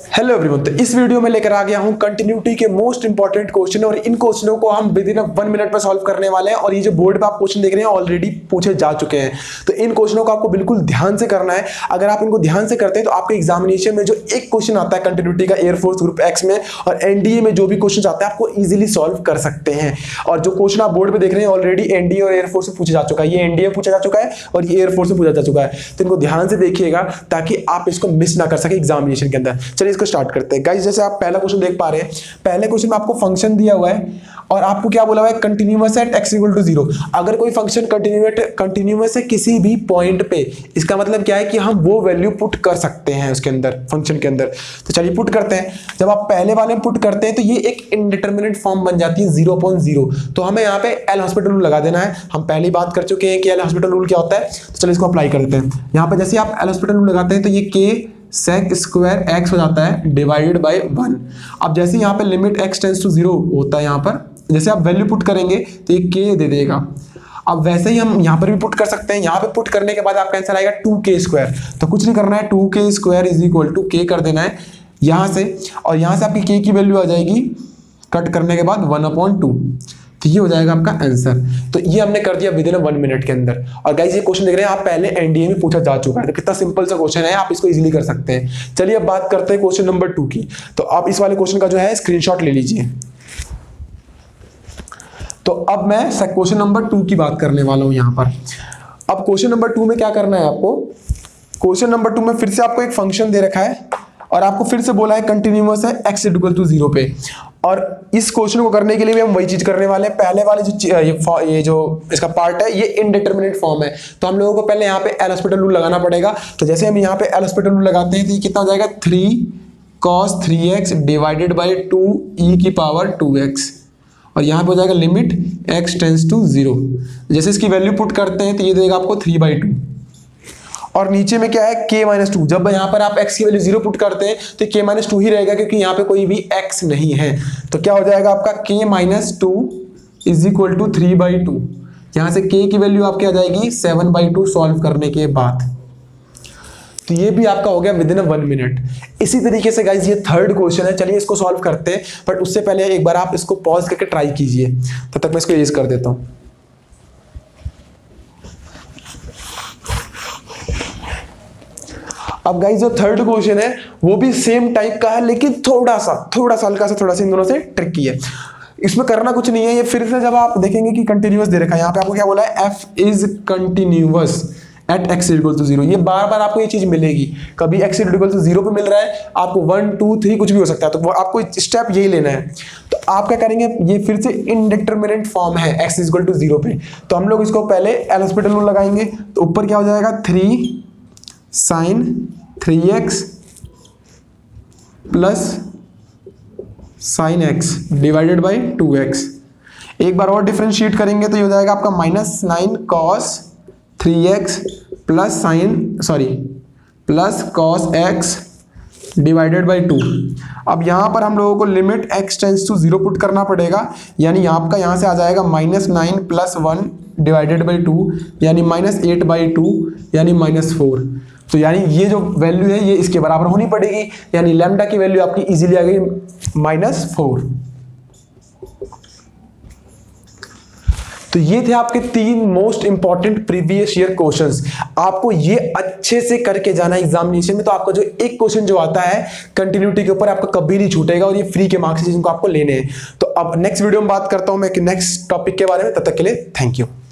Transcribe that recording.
Hello everyone, तो इस video में लेकर आ गया हूं कंटिन्यूटी के मोस्ट इंपॉर्टेंट क्वेश्चन और इन क्वेश्चनों को हम विद इन 1 मिनट में सॉल्व करने वाले हैं। और ये जो बोर्ड पे आप क्वेश्चन देख रहे हैं ऑलरेडी पूछे जा चुके हैं, तो इन क्वेश्चनों को आपको बिल्कुल ध्यान से करना है। अगर आप इनको ध्यान से करते हैं तो आपके एग्जामिनेशन में जो एक क्वेश्चन आता है कंटिन्यूटी का एयरफोर्स ग्रुप एक्स में और एनडीए में जो भी क्वेश्चन आता है आपको इजिली सॉल्व कर सकते हैं। और जो क्वेश्चन आप बोर्ड पे देख रहे हैं ऑलरेडी एनडीए और एयरफोर्स से पूछा जा चुका है, ये एनडीए पूछा जा चुका है और ये एयरफोर्स से पूछा जा चुका है। तो इनको ध्यान से देखिएगा ताकि आप इसको मिस ना कर सके एग्जामिनेशन के अंदर। चलिए इसको स्टार्ट करते हैं। गाइस जैसे आप पहला क्वेश्चन देख पा रहे हैं, पहले क्वेश्चन में आपको फंक्शन दिया हुआ है और आपको क्या बोला हुआ है, कंटिन्यूअस एट x = 0। अगर कोई फंक्शन कंटिन्यूअस है किसी भी पॉइंट पे, इसका मतलब क्या है कि हम वो वैल्यू पुट कर सकते हैं उसके अंदर, फंक्शन के अंदर। तो चलिए पुट करते हैं। जब आप पहले वाले में पुट करते हैं तो ये एक इनडिटरमिनेट फॉर्म बन जाती है 0.0। तो हमें यहाँ पे एल हॉस्पिटल रूल लगा देना है। हम पहली बात कर चुके हैं कि एल हॉस्पिटल रूल क्या होता है, तो चलिए इसको अप्लाई कर देते हैं। यहाँ पे जैसे आप एल हॉस्पिटल रूल लगाते हैं तो ये k sec स्क्वायर x हो जाता है डिवाइडेड बाय 1। अब जैसे यहाँ पे लिमिट x टेंड्स टू 0 होता है, यहाँ पर जैसे आप वैल्यू पुट करेंगे तो ये k दे देगा। अब वैसे ही हम यहाँ पर भी पुट कर सकते हैं। यहाँ पे पुट करने के बाद आपका आंसर आएगा 2k स्क्वायर। तो कुछ नहीं करना है, 2k square is equal to k कर देना है यहाँ से, और यहाँ से आपकी k की वैल्यू आ जाएगी कट करने के बाद 1/2। तो ये हो जाएगा आपका आंसर। तो ये हमने कर दिया विद इन 1 मिनट के अंदर। और गाइस ये क्वेश्चन देख रहे हैं आप, पहले एनडीए में पूछा जा चुका है, तो कितना सिंपल सा क्वेश्चन है, आप इसको इजीली कर सकते हैं। चलिए अब बात करते हैं क्वेश्चन नंबर 2 की। तो आप इस वाले क्वेश्चन का जो है स्क्रीनशॉट ले लीजिए। तो अब मैं क्वेश्चन नंबर 2 की बात करने वाला हूं यहां पर। अब क्वेश्चन नंबर 2 में क्या करना है आपको, क्वेश्चन नंबर 2 में फिर से आपको एक फंक्शन दे रखा है और आपको फिर से बोला है कंटिन्यूअस है x = 0 पे। और इस क्वेश्चन को करने के लिए भी हम वही चीज करने वाले हैं। पहले वाले जो ये जो इसका पार्ट है ये इनडिटरमिनेट फॉर्म है, तो हम लोगों को पहले यहाँ पे एल हॉस्पिटल रूल लगाना पड़ेगा। तो जैसे हम यहाँ पे एल हॉस्पिटल रूल लगाते हैं तो ये कितना हो जाएगा, 3 cos 3x divided by 2e⁻²x। और यहाँ पे हो जाएगा लिमिट x टेंड्स टू 0। जैसे इसकी वैल्यू पुट करते हैं तो ये देगा आपको 3/2। और नीचे में क्या है, k-2। जब यहाँ पर आप x की वैल्यू 0 पुट करते हैं तो k-2 ही रहेगा क्योंकि यहाँ पे कोई भी x नहीं है। तो क्या हो जाएगा आपका k-2 इज इक्वल टू 3/2। यहाँ से k की वैल्यू आपकी आ जाएगी 7/2 सॉल्व करने के बाद। तो ये भी आपका हो गया विद इन 1 मिनट। इसी तरीके से गाइज ये थर्ड क्वेश्चन है, चलिए इसको सॉल्व करते हैं। बट उससे पहले एक बार आप इसको पॉज करके ट्राई कीजिए, तब तक मैं इसको इरेज कर देता हूँ। अब गाइस जो थर्ड क्वेश्चन है वो भी सेम टाइप का है, लेकिन थोड़ा सा हल्का सा थोड़ा सा इन दोनों से ट्रिकी है। इसमें करना कुछ नहीं है। ये फिर से जब आप देखेंगे कि कंटिन्यूअस दे रखा है, यहाँ पे आपको क्या बोला है, f is continuous at x = 0। ये बार बार आपको ये चीज मिलेगी, कभी x = 0 पे मिल रहा है आपको, 1 2 3 कुछ भी हो सकता है, तो वो आपको स्टेप यही लेना है। तो आप क्या करेंगे, ये फिर से इनडिटरमिनेट फॉर्म है x = 0 पे, तो हम लोग इसको पहले एल हॉस्पिटल रूल लगाएंगे। तो ऊपर क्या हो जाएगा, 3 sin 3x plus sin x divided by 2x। एक बार और डिफरेंशिएट करेंगे तो ये हो जाएगा आपका -9 cos 3x plus cos x divided by 2। अब यहाँ पर हम लोगों को limit x tends to 0 put करना पड़ेगा, यानी आपका यहाँ से आ जाएगा -9 + 1 डिवाइडेड बाई 2, यानी -8/2, यानी -4। तो यानी ये जो वैल्यू है ये इसके बराबर होनी पड़ेगी, यानी लैम्डा की वैल्यू आपकी इजीली आ गई -4। तो ये थे आपके 3 most important previous year questions. आपको ये अच्छे से करके जाना है एग्जामिनेशन में, तो आपका जो एक क्वेश्चन जो आता है कंटिन्यूटी के ऊपर आपका कभी नहीं छूटेगा और ये फ्री के मार्क्स जिनको आपको लेने हैं। तो अब नेक्स्ट वीडियो में बात करता हूं मैं नेक्स्ट टॉपिक के बारे में, तब तक के लिए थैंक यू।